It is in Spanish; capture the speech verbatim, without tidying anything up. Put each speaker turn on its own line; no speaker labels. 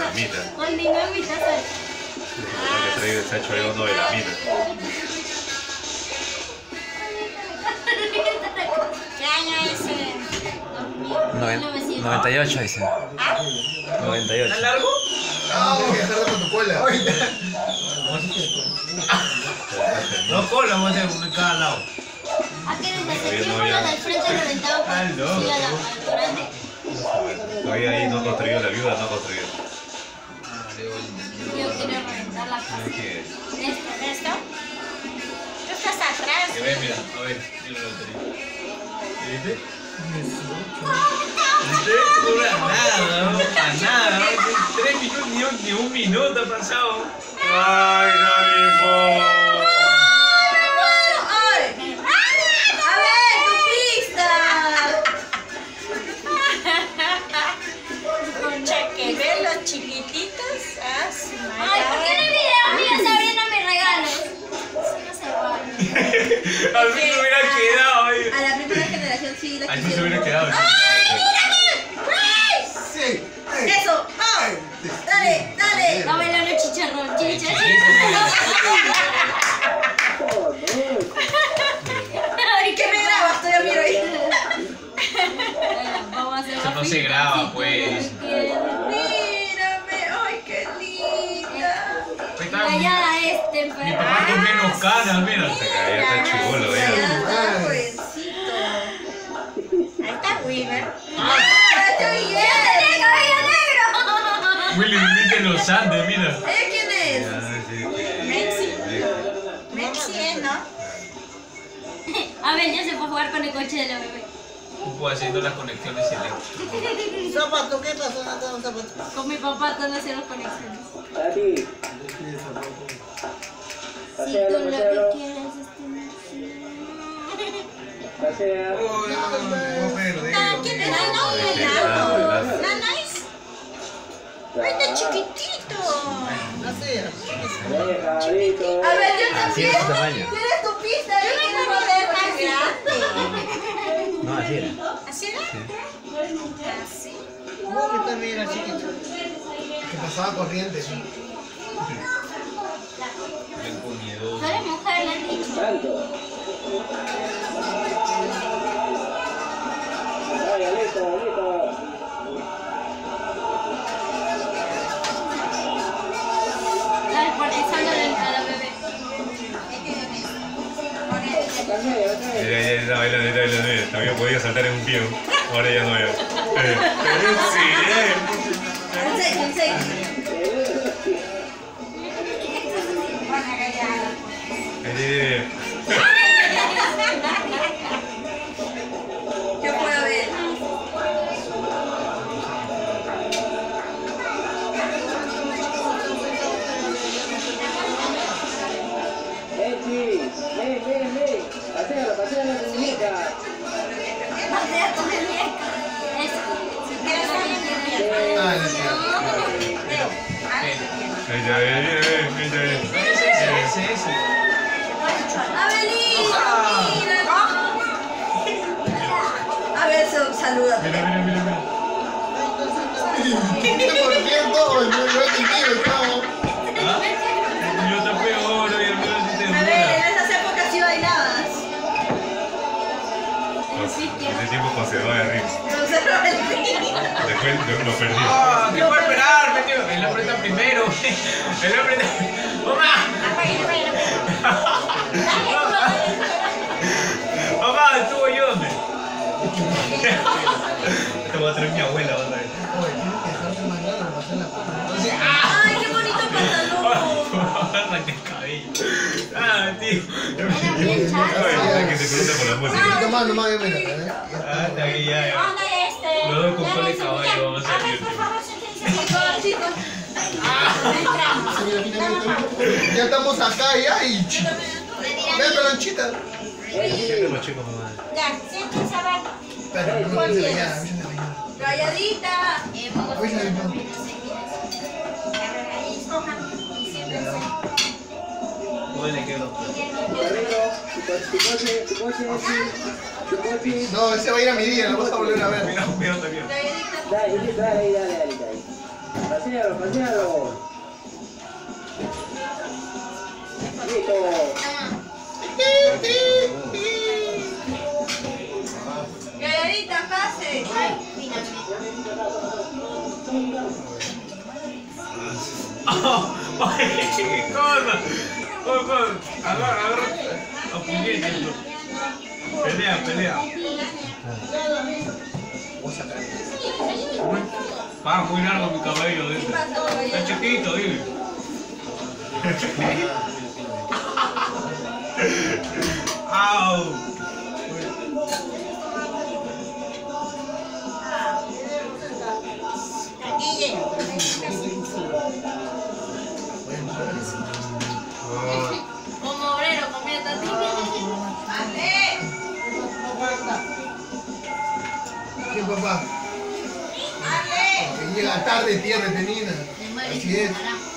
dinamita.
Con dinamita, ¿sabes?
Que se ha hecho algo de dinamita.
¿Qué año es ese?
noventa y ocho dice.
¿Ah?
noventa y ocho.
¿Está largo?
Ah, voy a dejarlo con tu cola.
Dos colas vamos a hacer uno en cada lado.
¿A qué desde ese tiempo la del frente reventaba por
Ah, no.
sí, a la al grande?
Todavía ahí no construyó la viuda, no construyó.
Yo quiero reventar la casa.
¿Qué es?
¿Esto? ¿Esto? Tú estás atrás.
Que ve, mira, a ver, mira la lotería. ¿Viste? ¿Viste? Pura nada, no para nada. Tres minutos, ni un, ni un minuto ha pasado.
¡Ay, no me importa!
Chiquititos, ah, sí, ay, ¿por qué en el video mío se abriendo mis regalos? Eso no se vale.
Así se hubiera quedado ahí.
A la primera generación sí la
Así se
quisieron.
hubiera quedado.
¡Ay, mírame!
Sí.
¡Eso! ¡Ay! ¡Dale, dale!
Dame la chicharrón, chicha,
¿Y qué me grabas? Todavía miro ahí.
Vamos a hacer
Eso no se graba, pues.
Mírame, ¡ay, qué linda!
Callada este,
Mi
pero.
papá con menos canas, mira.
Se caía, está chibolo,
Ya
ya.
está, jovencito.
Ahí está Weaver.
¡Ah, está bien!
¡Tiene cabello negro!
Willy viviste en los Andes, mira.
¿Ella quién es?
Mexi. Mexi, ¿eh, no? A ver, ya se fue a jugar con el coche de la bebé.
Tipo haciendo las conexiones eléctricas.
Zapato, ¿qué pasó? No tengo zapato.
Con mi papá están haciendo conexiones. Si tú lo que quieres es tener. ¿Quién es? No, no, nice. ¡Ay, está chiquitito!
No sé.
Chiquitito.
A ver, yo
Así
también.
es su tamaño.
¿Tienes tu pista?
Yo me
¿Quieres
voy a
volver
ver
más
así.
grande?
No, así era.
¿Así era? Así.
No, que también era chiquito.
Que pasaba corriente.
Ven con miedo.
Tú eres mujer, le han dicho. Dale, portizándole a la bebé.
Mira, ya está bailando, está bailando. Todavía podía saltar en un pie. Ahora ya no veo. Eh, sí, eh.
Un seis, un seis.
Eh,
¿Qué puedo ver?
Pasea tu muñeca. Eso. Si quieres salir de mí.
Ah, la tía.
ahí está, ahí está, ahí está, ahí está.
Ese, ese, ese.
¡Abelito! ¡Mira! A ver, so- saluda.
Mira, mira, mira, mira.
¿Qué está corriendo? Yo yo contigo, chavo.
¿Ah? Yo te pego oro y el mío sí te
A ver,
dura.
en esas épocas sí bailabas.
Ese tiempo conservaba de ritmo.
Conserva el ritmo.
Después lo, lo perdí.
Ah, ¿qué puede esperar? Metió. Él aprieta primero. Él aprieta. ¡Mamá! ¡Mamá! Estuvo yo, hombre. Te voy a traer mi abuela, vas a ver.
Oye, tienes que dejarte más grande para hacer la foto.
Entonces, ¡ah!
¡Ay, qué bonito pantalón!
Arranca el cabello. Ah, tío.
bien chato.
Ay, que te pregunta por la
Un
música.
poquito más, nomás, yo mira. ¿eh?
Ah, está ahí, ya, ya.
Anda, este.
Los dos con
Ya,
cola de
eso,
caballo,
ya.
vamos a
A ver,
salir,
por
tío.
favor, siéntense. Por favor, chicos. Entramos.
Sí, mira, mira, mira. Ya estamos acá ya y... Ven, pelonchita.
Siempre los chicos, mamá.
Ya, siéntense abajo.
Espera, no me olvides de allá, avísame de allá.
Rayadita.
Eh, pongo
Avísame de allá.
A ver, ahí escojan. Y siéntense.
¿Cómo le quedó?
No, ese va a ir a mi día, lo vas a volver a ver.
Mira, mira también.
Rayadita.
pasealo, pasealo. Listo.
Galladita, pase.
Ay, mira, mira.
Oh, oye, qué cosa. Oye, pues, agarra, agarra. Apuñétenlo. Pelea, pelea. Va, muy largo mi cabello, dice. Está chiquito, dile. Au.
Guille. Como obrero comiendo.
¡Ale!
¿Qué papá?
¡Ale!
Que llega tarde, tía retenida.
Me muere
Así
ese
es.
carajo.